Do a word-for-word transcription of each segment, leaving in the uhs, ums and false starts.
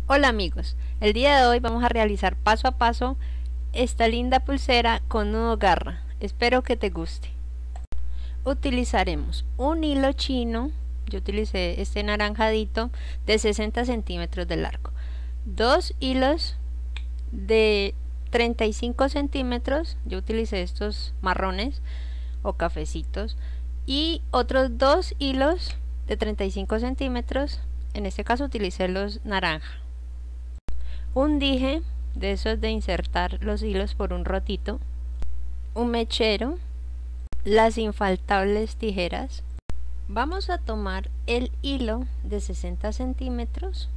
Hola amigos, el día de hoy vamos a realizar paso a paso esta linda pulsera con nudo garra. Espero que te guste. Utilizaremos un hilo chino, yo utilicé este naranjadito de sesenta centímetros de largo, dos hilos de treinta y cinco centímetros, yo utilicé estos marrones o cafecitos, y otros dos hilos de treinta y cinco centímetros, en este caso utilicé los naranja. Un dije de esos de insertar los hilos por un rotito, un mechero, las infaltables tijeras. Vamos a tomar el hilo de sesenta centímetros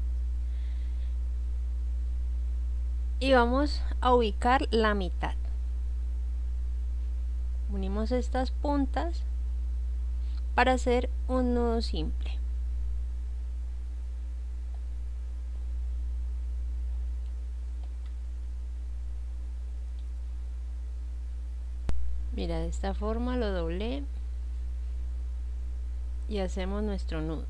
y vamos a ubicar la mitad. Unimos estas puntas para hacer un nudo simple. Mira, de esta forma lo doblé y hacemos nuestro nudo.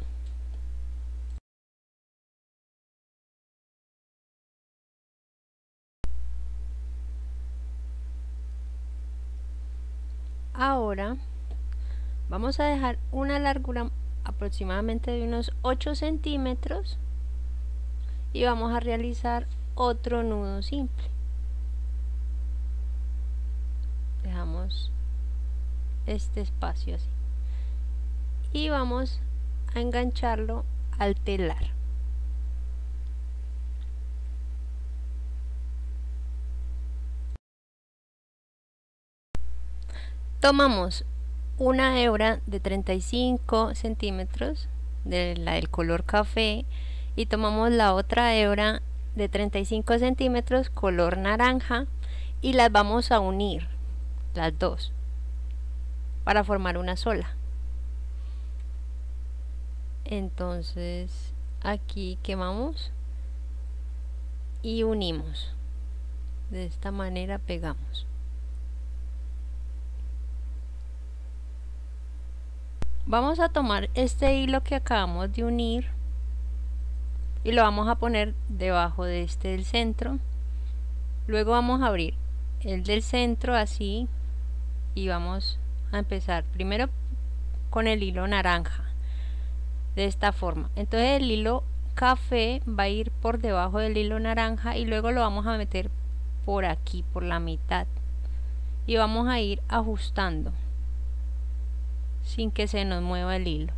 Ahora vamos a dejar una largura aproximadamente de unos ocho centímetros y vamos a realizar otro nudo simple. Dejamos este espacio así y vamos a engancharlo al telar. Tomamos una hebra de treinta y cinco centímetros de la del color café y tomamos la otra hebra de treinta y cinco centímetros color naranja y las vamos a unir las dos para formar una sola. Entonces aquí quemamos y unimos, de esta manera pegamos. Vamos a tomar este hilo que acabamos de unir y lo vamos a poner debajo de este del centro. Luego vamos a abrir el del centro así y vamos a empezar primero con el hilo naranja de esta forma. Entonces el hilo café va a ir por debajo del hilo naranja y luego lo vamos a meter por aquí, por la mitad, y vamos a ir ajustando sin que se nos mueva el hilo.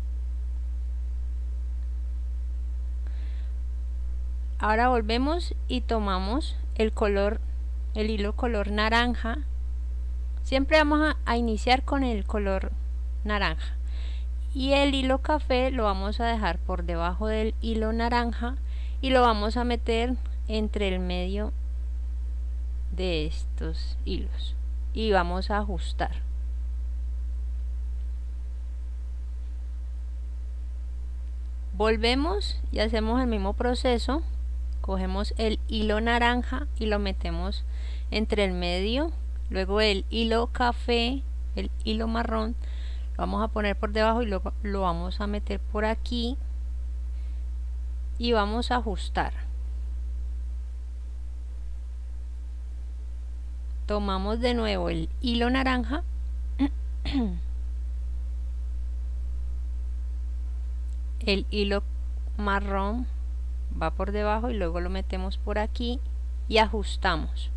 Ahora volvemos y tomamos el color, el hilo color naranja. Siempre vamos a, a iniciar con el color naranja y el hilo café lo vamos a dejar por debajo del hilo naranja y lo vamos a meter entre el medio de estos hilos y vamos a ajustar. Volvemos y hacemos el mismo proceso. Cogemos el hilo naranja y lo metemos entre el medio, luego el hilo café, el hilo marrón lo vamos a poner por debajo y luego lo vamos a meter por aquí y vamos a ajustar. Tomamos de nuevo el hilo naranja el hilo marrón va por debajo y luego lo metemos por aquí y ajustamos.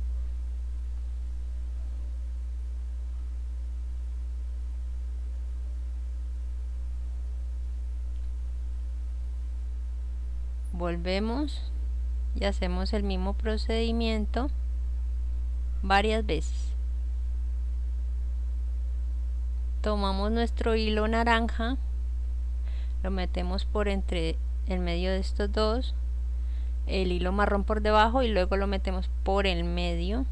Volvemos y hacemos el mismo procedimiento varias veces. Tomamos nuestro hilo naranja, lo metemos por entre el medio de estos dos, el hilo marrón por debajo y luego lo metemos por el medio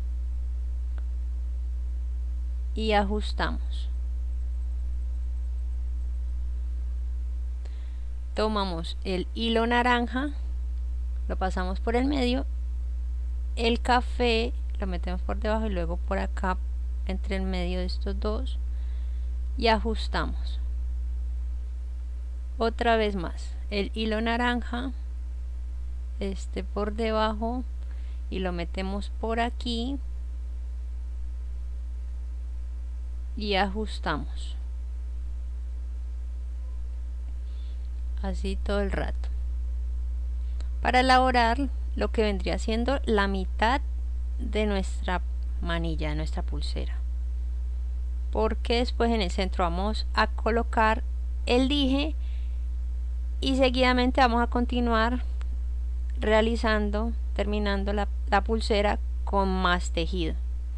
y ajustamos. Tomamos el hilo naranja, lo pasamos por el medio, el café lo metemos por debajo y luego por acá entre el medio de estos dos y ajustamos. Otra vez más, el hilo naranja, este por debajo y lo metemos por aquí y ajustamos así todo el rato para elaborar lo que vendría siendo la mitad de nuestra manilla, de nuestra pulsera, porque después en el centro vamos a colocar el dije y seguidamente vamos a continuar realizando, terminando la, la pulsera con más tejido.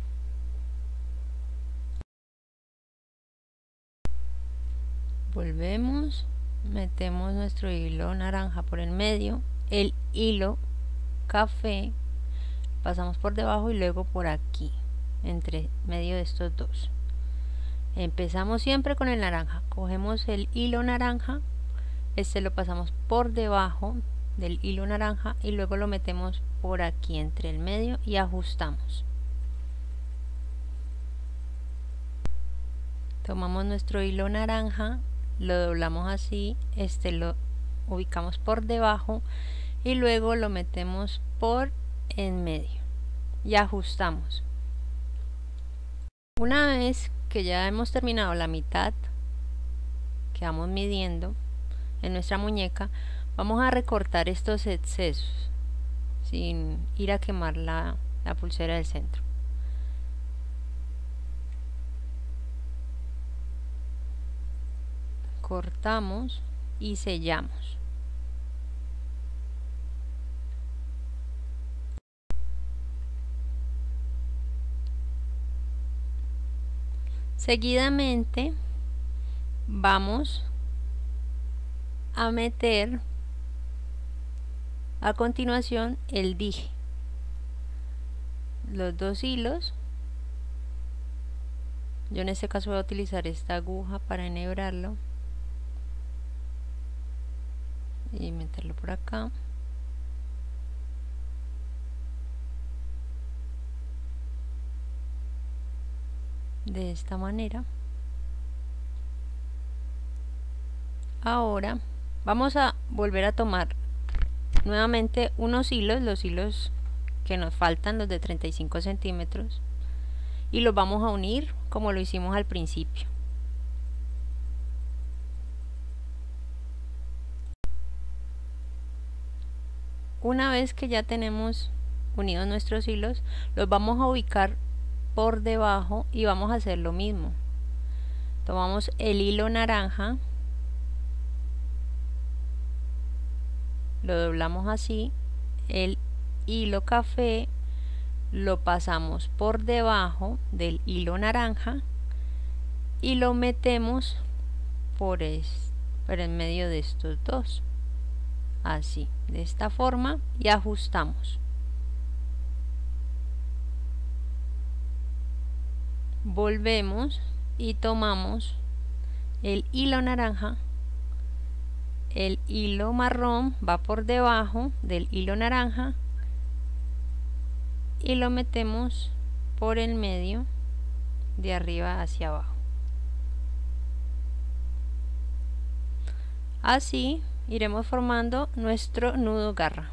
Volvemos, metemos nuestro hilo naranja por el medio, el hilo café pasamos por debajo y luego por aquí entre medio de estos dos. Empezamos siempre con el naranja, cogemos el hilo naranja, este lo pasamos por debajo del hilo naranja y luego lo metemos por aquí entre el medio y ajustamos. Tomamos nuestro hilo naranja, lo doblamos así, este lo ubicamos por debajo y luego lo metemos por en medio y ajustamos. Una vez que ya hemos terminado la mitad que vamos midiendo en nuestra muñeca, vamos a recortar estos excesos sin ir a quemar la, la pulsera del centro. Cortamos y sellamos. Seguidamente vamos a meter a continuación el dije, los dos hilos. Yo en este caso voy a utilizar esta aguja para enhebrarlo y meterlo por acá. De esta manera. Ahora vamos a volver a tomar nuevamente unos hilos, los hilos que nos faltan, los de treinta y cinco centímetros, y los vamos a unir como lo hicimos al principio. Una vez que ya tenemos unidos nuestros hilos, los vamos a ubicar por debajo y vamos a hacer lo mismo. Tomamos el hilo naranja, lo doblamos así, el hilo café lo pasamos por debajo del hilo naranja y lo metemos por, es, por en medio de estos dos, así, de esta forma, y ajustamos. Volvemos y tomamos el hilo naranja, el hilo marrón va por debajo del hilo naranja y lo metemos por el medio de arriba hacia abajo. Así iremos formando nuestro nudo garra.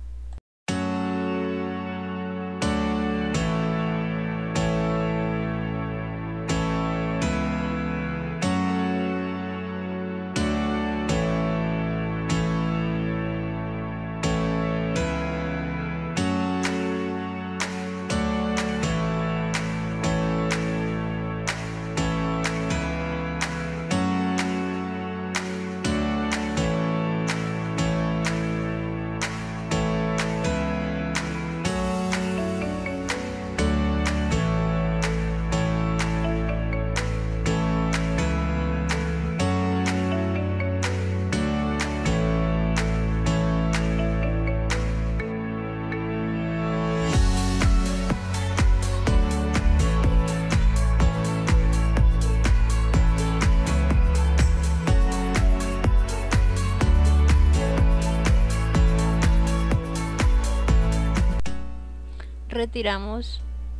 Retiramos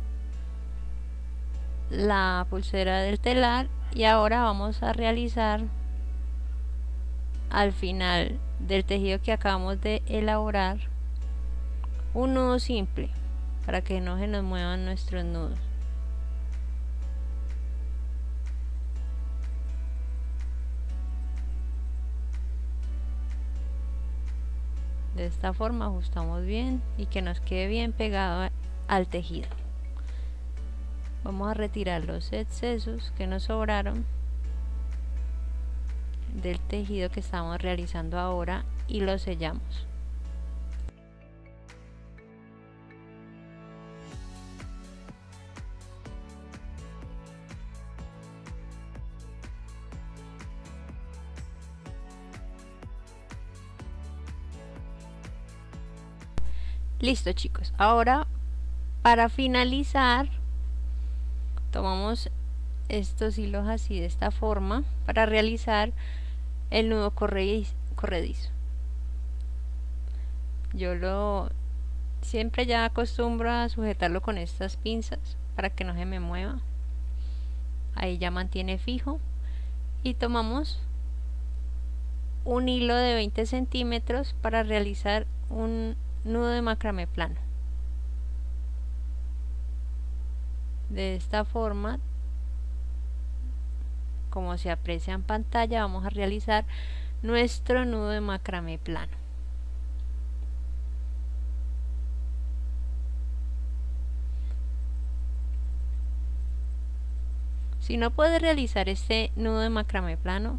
la pulsera del telar y ahora vamos a realizar al final del tejido que acabamos de elaborar un nudo simple para que no se nos muevan nuestros nudos. De esta forma ajustamos bien y que nos quede bien pegado al tejido. Vamos a retirar los excesos que nos sobraron del tejido que estamos realizando ahora y lo sellamos. Listo, chicos, ahora para finalizar tomamos estos hilos así de esta forma para realizar el nudo corredizo. Yo lo siempre ya acostumbro a sujetarlo con estas pinzas para que no se me mueva. Ahí ya mantiene fijo y tomamos un hilo de veinte centímetros para realizar un nudo de macramé plano. De esta forma, como se aprecia en pantalla, vamos a realizar nuestro nudo de macramé plano. Si no puedes realizar este nudo de macramé plano,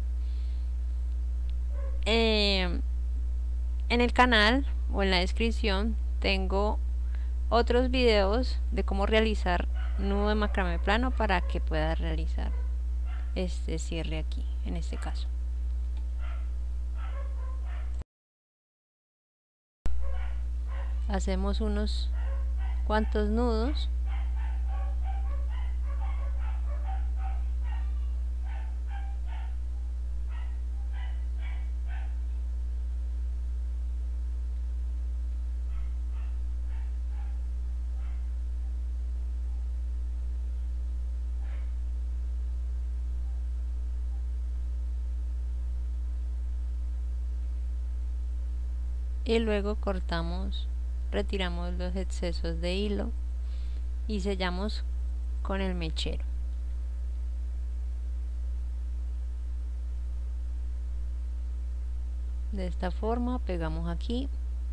eh, en el canal o en la descripción tengo otros videos de cómo realizar nudo de macramé plano para que puedas realizar este cierre aquí, en este caso. Hacemos unos cuantos nudos. Y luego cortamos, retiramos los excesos de hilo y sellamos con el mechero. De esta forma pegamos aquí.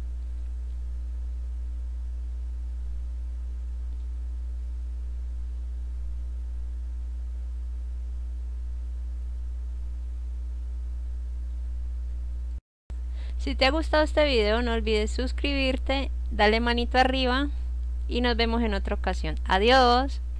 Si te ha gustado este video, no olvides suscribirte, dale manito arriba y nos vemos en otra ocasión. Adiós.